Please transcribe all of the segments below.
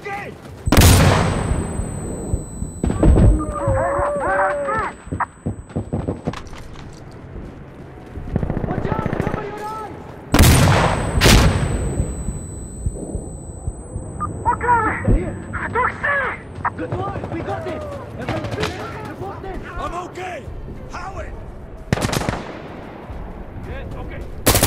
okay? Watch out! Cover your eyes! Good work! We got this! Everyone please, report this! I'm okay! Howard! Yes, okay.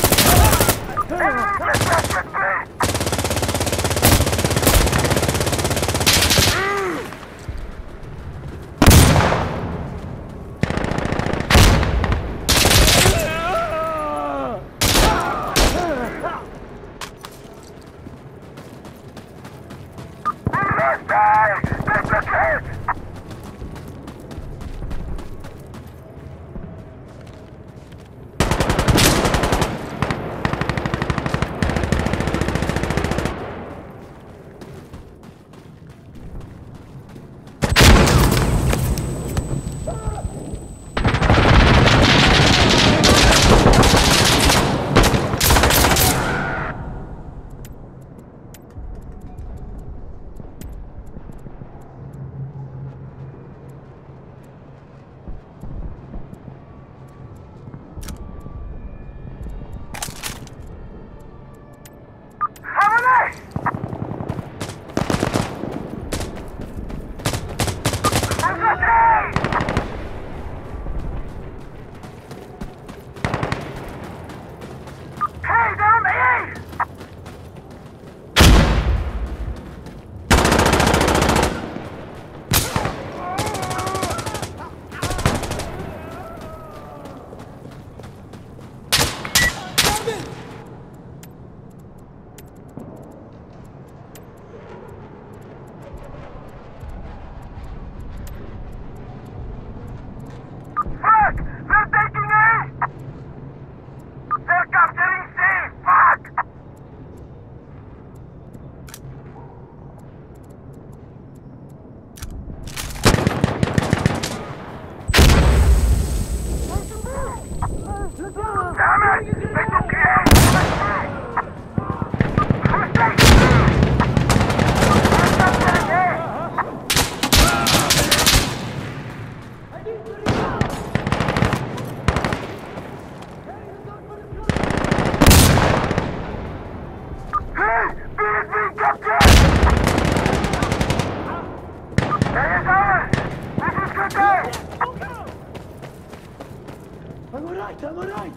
I'm alright, I'm alright!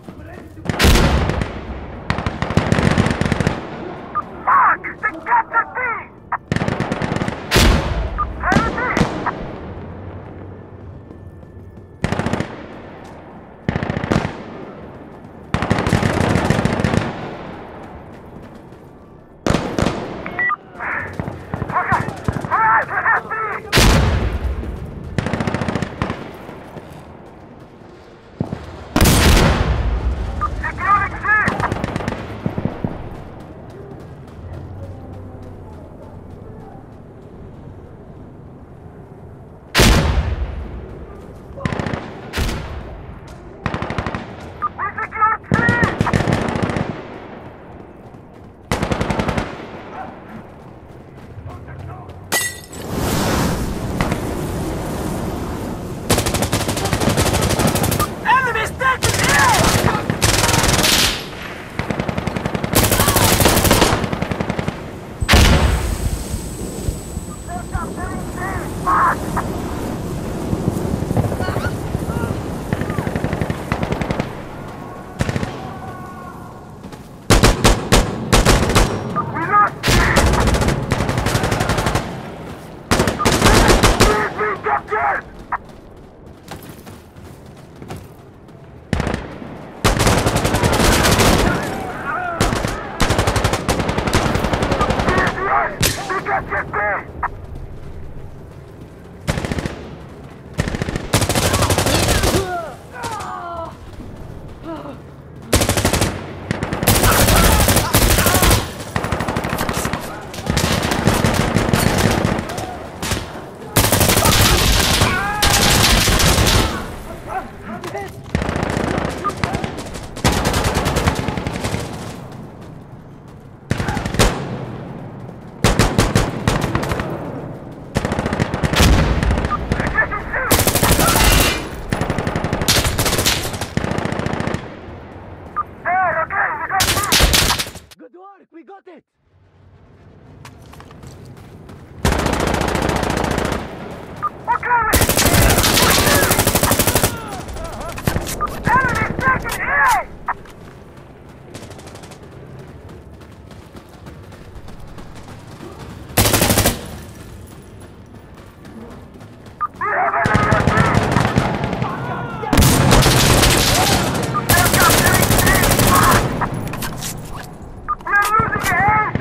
Fuck! They captured me! it! Enemy taking A! We have enemy at B! They're capturing C! We're losing A!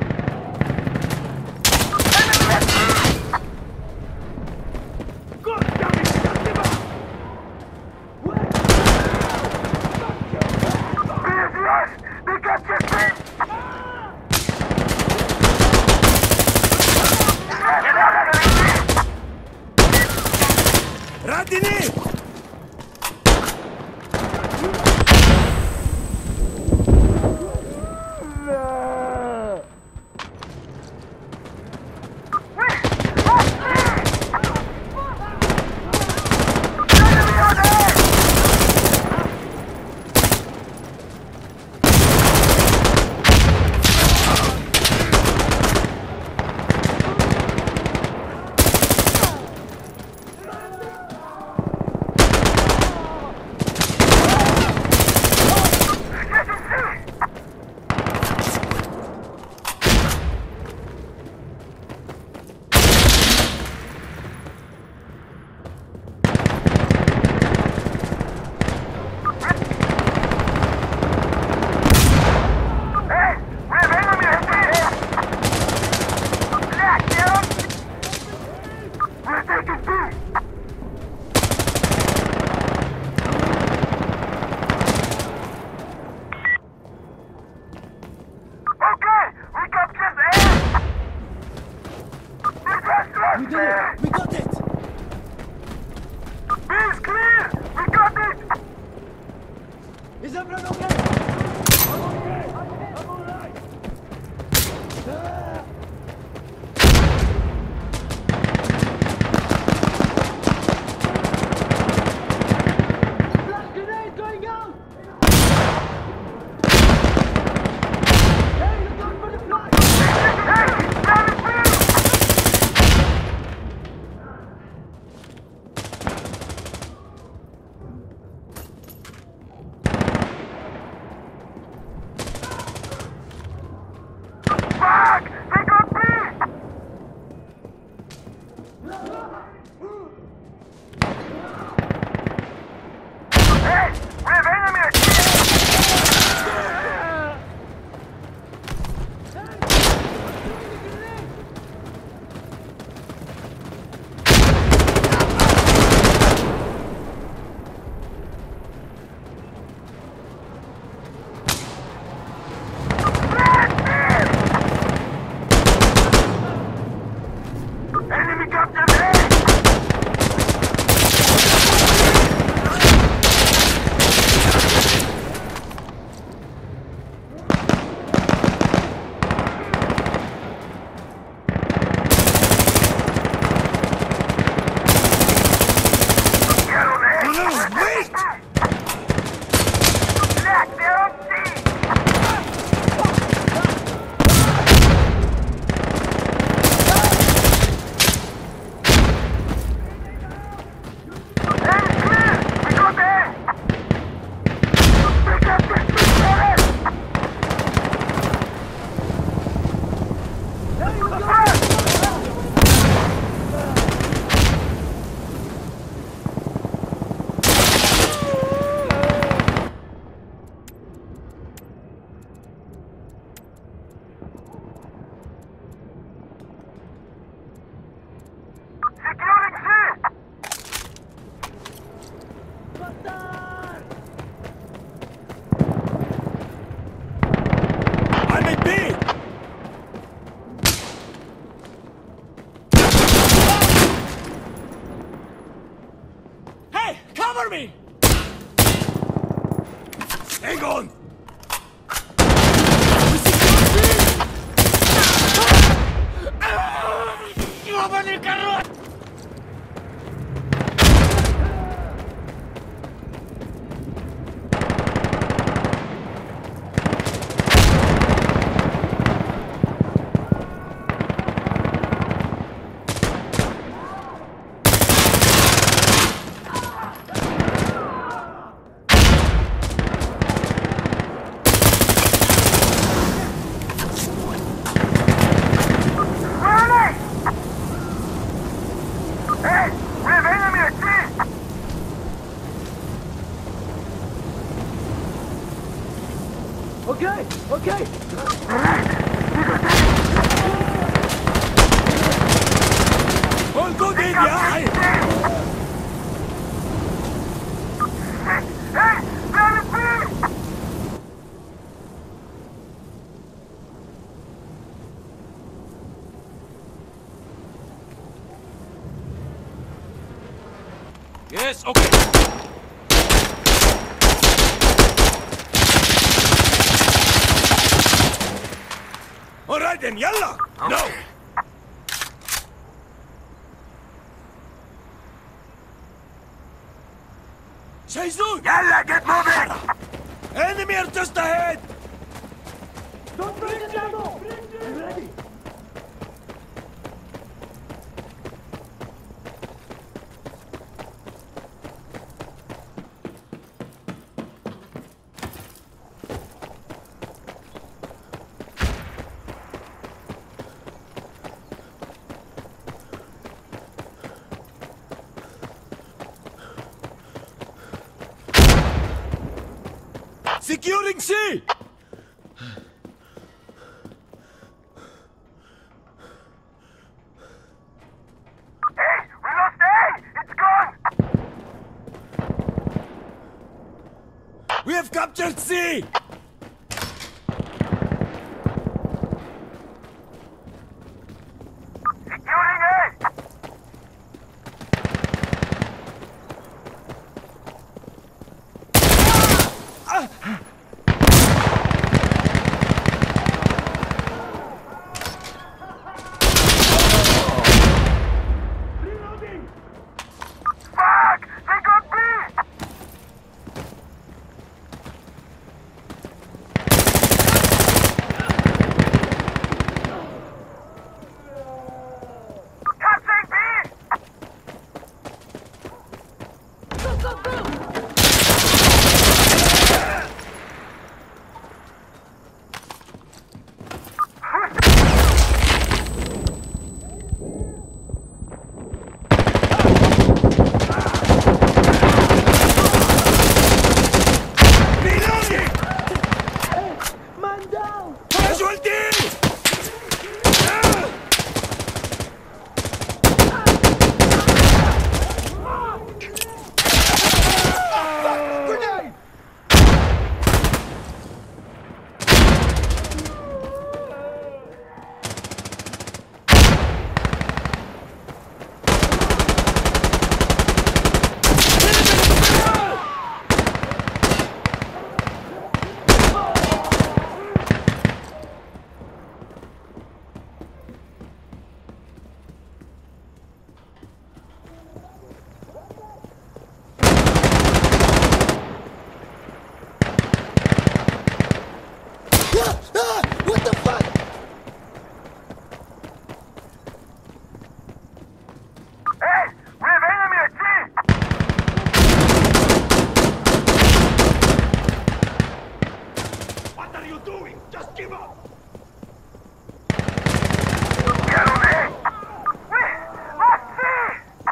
Enemy at B! God damn it! Give up! B is lost! They captured C! Radini! We did it! We got it! Bill's clear! We got it! Is everyone okay? I'm okay! I'm alright! Flash grenade going out! Hey, look out for the flash! Hey! Down the field! Fuck! They got me! Hey! We have enemy at enemy captain A! Get on A! No, wait! Lock down C! Enemy clear! We got A! We got this big turret! Hey, we got it! Securing C! Bastard! I'm in B! Hey! Cover me! Hang on! ¡Vamos en el carro! Yes, okay. All right then, yalla. No. Shaizu! Yalla, get moving! Enemy are just ahead! Don't break it, Django! I'm ready. Securing C! Hey, we lost A! It's gone! We have captured C! Securing A! Reloading! Fuck! They got B! Capturing B! Go, go, go! Reloading! Man down! Casualty! Grenade! What the fuck? Hey! We have enemy at C! What are you doing? Just give up! Get on A! We lost C!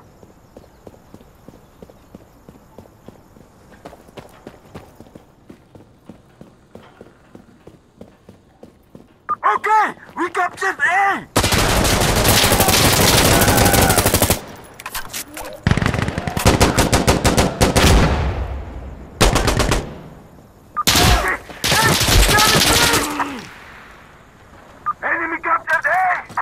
Okay! We captured A! Enemy captured A!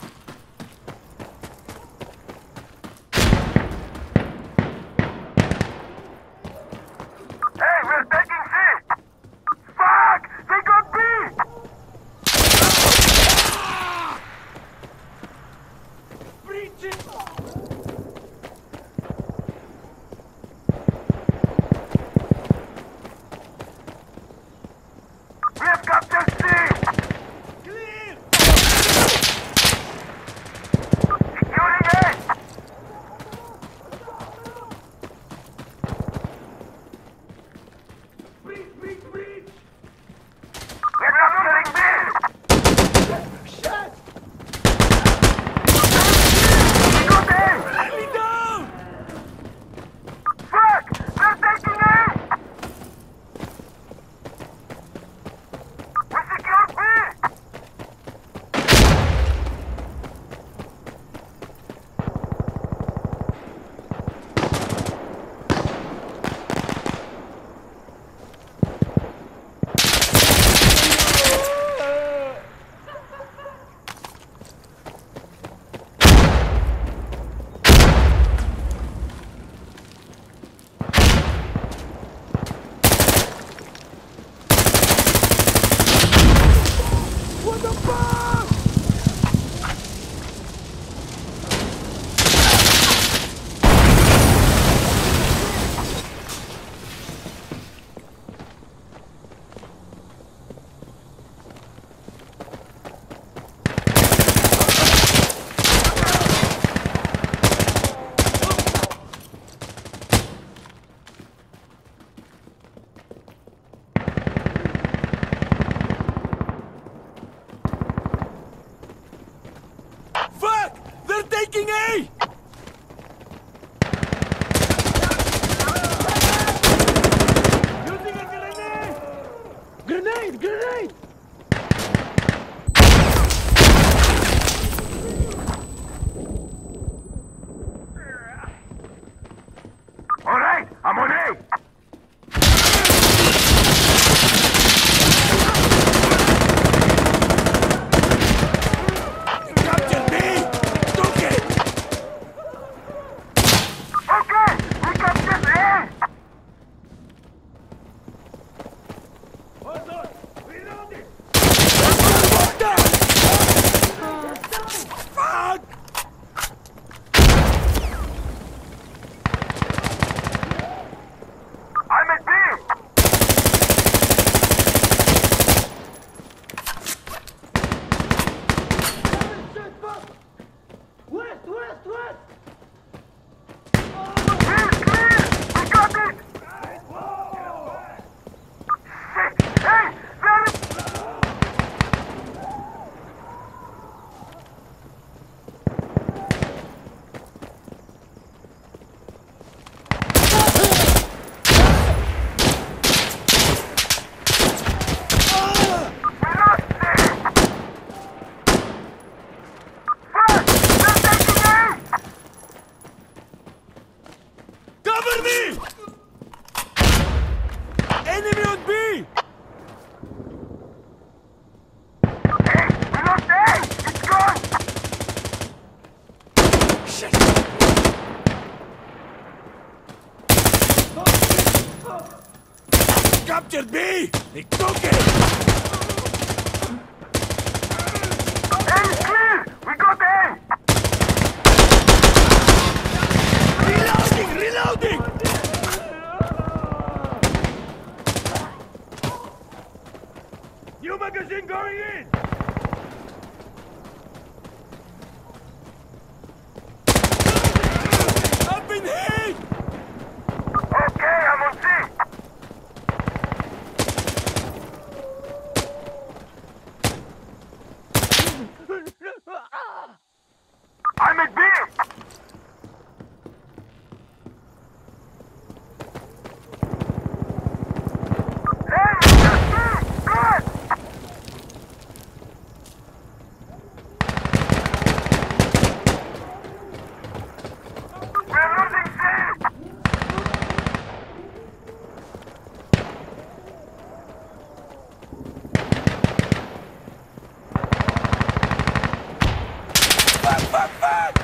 Hey, we're taking C! Fuck! They got B! taking A! Using a grenade! Grenade! Grenade! All right, I'm on A. Capture B! Took it! Okay, we captured A. Hold on! Reloading! What the? Fuck! I'm at B. Shit, fuck! West! West! West! Clear, clear. We got it. Shit. Hey, there is... We lost A. First, they're taking A. Cover me! Enemy on B! Hey, we lost A. It's gone. Shit! Captured B! They took it! A is clear. We got A. Reloading! Reloading! New magazine going in! Up in hate! Okay, I'm on C. I'm at B. Hey, that's B. Good. We're losing C. Fuck, fuck, fuck!